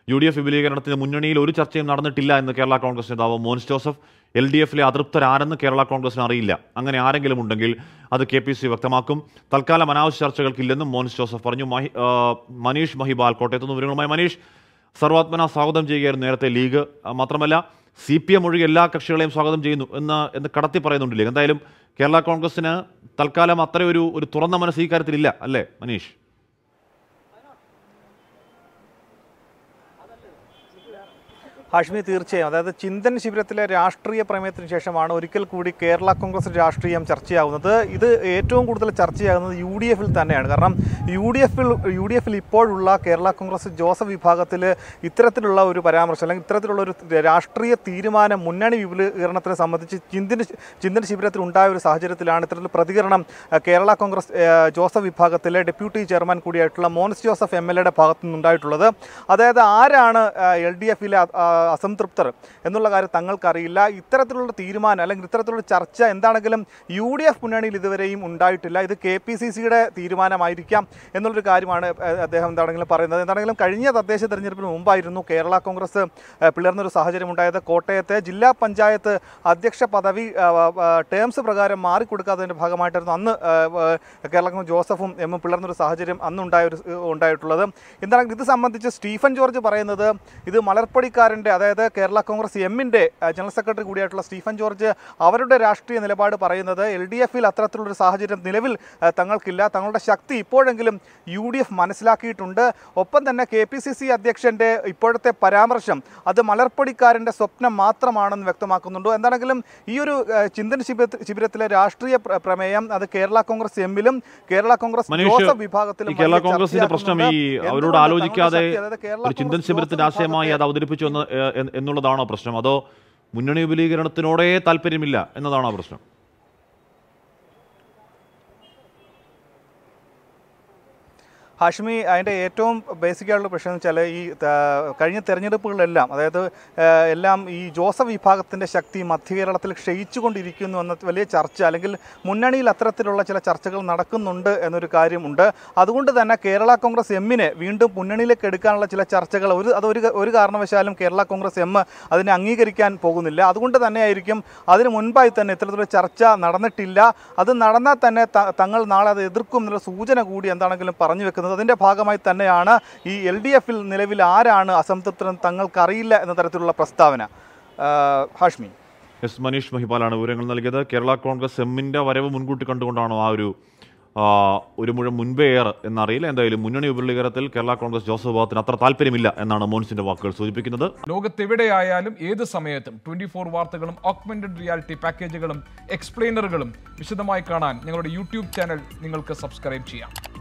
UDF വിപുലീകരണത്തിന് മുന്നണിയിൽ ഒരു ചർച്ചയും നടന്നിട്ടില്ല എന്ന് കേരള കോൺഗ്രസ് നേതാവ് മോൻസ് ജോസഫ്. LDFലെ അതൃപ്തരാരെന്ന് കേരള കോൺഗ്രസിന് അറിയില്ല. അങ്ങനെ ആരെങ്കിലും ഉണ്ടെങ്കിൽ അത് KPC വ്യക്തമാക്കും. തൽക്കാലം അനാവശ്യ ചർച്ചകൾക്കില്ലെന്നും മോൻസ് ജോസഫ് പറഞ്ഞു. മനീഷ് മഹിബാൽ കോട്ടയത്ത് നിന്ന് വിവരങ്ങളുമായി. മനീഷ്, സർവാത്മന സ്വാഗതം ചെയ്യുകയായിരുന്നു നേരത്തെ ലീഗ്. മാത്രമല്ല CPM ഒഴികെ എല്ലാ കക്ഷികളെയും സ്വാഗതം ചെയ്യുന്നു എന്ന് കടത്തി പറയുന്നുണ്ട് ലീഗ്. എന്തായാലും കേരള കോൺഗ്രസിന് തൽക്കാലം അത്രയൊരു തുറന്ന മനസ്സ് ഈ കാര്യത്തിലില്ല അല്ലേ മനീഷ്? ഹാഷ്മി, തീർച്ചയായും. അതായത് ചിന്തൻ ശിബിരത്തിലെ രാഷ്ട്രീയ പ്രമേയത്തിന് ശേഷമാണ് ഒരിക്കൽ കൂടി കേരള കോൺഗ്രസ് രാഷ്ട്രീയം ചർച്ചയാവുന്നത്. ഇത് ഏറ്റവും കൂടുതൽ ചർച്ചയാകുന്നത് UDFിൽ തന്നെയാണ്. കാരണം UDFിൽ ഇപ്പോഴുള്ള കേരള കോൺഗ്രസ് ജോസഫ് വിഭാഗത്തിൽ ഇത്തരത്തിലുള്ള ഒരു പരാമർശം അല്ലെങ്കിൽ ഇത്തരത്തിലുള്ള ഒരു രാഷ്ട്രീയ തീരുമാനം മുന്നണി വിപുലീകരണത്തിനെ സംബന്ധിച്ച് ചിന്തൻ ശിബിരത്തിൽ ഉണ്ടായ ഒരു സാഹചര്യത്തിലാണ് ഇത്തരത്തിൽ പ്രതികരണം കേരള കോൺഗ്രസ് ജോസഫ് വിഭാഗത്തിലെ ഡെപ്യൂട്ടി ചെയർമാൻ കൂടിയായിട്ടുള്ള മോൻസ് ജോസഫ് MLA ഭാഗത്തു നിന്നുണ്ടായിട്ടുള്ളത്. അതായത് ആരാണ് LDFിലെ അസംതൃപ്തർ എന്നുള്ള കാര്യം തങ്ങൾക്കറിയില്ല. ഇത്തരത്തിലുള്ള തീരുമാനം അല്ലെങ്കിൽ ഇത്തരത്തിലുള്ള ചർച്ച എന്താണെങ്കിലും UDF മുന്നണിയിൽ ഇതുവരെയും ഉണ്ടായിട്ടില്ല. ഇത് KPCCയുടെ തീരുമാനമായിരിക്കാം എന്നുള്ളൊരു കാര്യമാണ് അദ്ദേഹം എന്താണെങ്കിലും പറയുന്നത്. എന്താണെങ്കിലും കഴിഞ്ഞ തദ്ദേശ തെരഞ്ഞെടുപ്പിന് മുമ്പായിരുന്നു കേരള കോൺഗ്രസ് പിളർന്നൊരു സാഹചര്യം ഉണ്ടായത്. കോട്ടയത്തെ ജില്ലാ പഞ്ചായത്ത് അധ്യക്ഷ പദവി ടേംസ് പ്രകാരം മാറിക്കൊടുക്കാത്തതിൻ്റെ ഭാഗമായിട്ടായിരുന്നു അന്ന് കേരള കോൺഗ്രസ് ജോസഫും എമ്മും പിളർന്നൊരു സാഹചര്യം ഉണ്ടായിട്ടുള്ളത്. എന്താണെങ്കിലും ഇത് സംബന്ധിച്ച് സ്റ്റീഫൻ ജോർജ് പറയുന്നത് ഇത് മലർപ്പടിക്കാരൻ്റെ, അതായത് കേരള കോൺഗ്രസ് എമ്മിൻ്റെ ജനറൽ സെക്രട്ടറി കൂടിയായിട്ടുള്ള സ്റ്റീഫൻ ജോർജ് അവരുടെ രാഷ്ട്രീയ നിലപാട് പറയുന്നത് LDFിൽ അത്തരത്തിലുള്ളൊരു സാഹചര്യം നിലവിൽ തങ്ങൾക്കില്ല. തങ്ങളുടെ ശക്തി ഇപ്പോഴെങ്കിലും UDF മനസ്സിലാക്കിയിട്ടുണ്ട്. ഒപ്പം തന്നെ KPCC അധ്യക്ഷൻ്റെ ഇപ്പോഴത്തെ പരാമർശം അത് മലർപ്പടിക്കാരൻ്റെ സ്വപ്നം മാത്രമാണെന്ന് വ്യക്തമാക്കുന്നുണ്ട്. എന്താണെങ്കിലും ഈ ഒരു ചിന്തൻ ശിബിരത്തിലെ രാഷ്ട്രീയ പ്രമേയം അത് കേരള കോൺഗ്രസ് എമ്മിലും കേരള കോൺഗ്രസ് ജോസഫ് വിഭാഗത്തിലും കേരള കോൺഗ്രസിന്റെ പ്രശ്നം ഈ അവരോട് ആലോചിക്കാതെ ചിന്തൻ ശിബിരത്തിന്റെ ആശയമായി അത് അവതരിപ്പിച്ചു എന്നുള്ളതാണോ പ്രശ്നം, അതോ മുന്നണി വിപുലീകരണത്തിനോടേ താല്പര്യമില്ല എന്നതാണോ പ്രശ്നം? ഹാഷ്മി, അതിൻ്റെ ഏറ്റവും ബേസിക്കായിട്ടുള്ള പ്രശ്നം എന്ന് വെച്ചാൽ ഈ കഴിഞ്ഞ തെരഞ്ഞെടുപ്പുകളിലെല്ലാം അതായത് എല്ലാം ഈ ജോസഫ് വിഭാഗത്തിൻ്റെ ശക്തി മധ്യ കേരളത്തിൽ ക്ഷയിച്ചുകൊണ്ടിരിക്കുന്നു എന്ന വലിയ ചർച്ച അല്ലെങ്കിൽ മുന്നണിയിൽ അത്തരത്തിലുള്ള ചില ചർച്ചകൾ നടക്കുന്നുണ്ട് എന്നൊരു കാര്യമുണ്ട്. അതുകൊണ്ട് തന്നെ കേരള കോൺഗ്രസ് എമ്മിനെ വീണ്ടും മുന്നണിയിലേക്ക് എടുക്കാനുള്ള ചില ചർച്ചകൾ ഒരു കാരണവശാലും കേരള കോൺഗ്രസ് എം അതിനെ അംഗീകരിക്കാൻ പോകുന്നില്ല. അതുകൊണ്ട് തന്നെയായിരിക്കും അതിന് മുൻപായി തന്നെ ഇത്തരത്തിലുള്ള ചർച്ച നടന്നിട്ടില്ല. അത് നടന്നാൽ തന്നെ തങ്ങൾ നാളെ അത് എതിർക്കും എന്നുള്ള സൂചന കൂടി എന്താണെങ്കിലും പറഞ്ഞു വെക്കുന്നത്. അതിൻ്റെ ഭാഗമായി തന്നെയാണ് ഈ LDFിൽ നിലവിൽ ആരാണ് അസംതൃപ്തരെന്ന് തങ്ങൾക്കറിയില്ല എന്ന തരത്തിലുള്ള പ്രസ്താവന. ഹാഷ്മി, മനീഷ് മഹിപാലാണ് വിവരങ്ങൾ നൽകിയത്. കേരള കോൺഗ്രസ് എമ്മിൻ്റെ വരവ് മുൻകൂട്ടി കണ്ടുകൊണ്ടാണോ ആ ഒരു മുഴം മുൻപേ എന്നറിയില്ല. എന്തായാലും മുന്നണി വിപുലീകരണത്തിൽ കേരള കോൺഗ്രസ് ജോസഫ് വിഭാഗത്തിന് അത്ര താല്പര്യമില്ല എന്നാണ് മോൻസിന്റെ വാക്കുകൾ സൂചിപ്പിക്കുന്നത്. ലോകത്തെവിടെയായാലും ഏത് സമയത്തും 24 വാർത്തകളും ഓഗ്മെന്റഡ് റിയാലിറ്റി പാക്കേജുകളും എക്സ്പ്ലെയിനറുകളും വിശദമായി കാണാൻ ഞങ്ങളുടെ YouTube ചാനൽ നിങ്ങൾക്ക് സബ്സ്ക്രൈബ് ചെയ്യാം.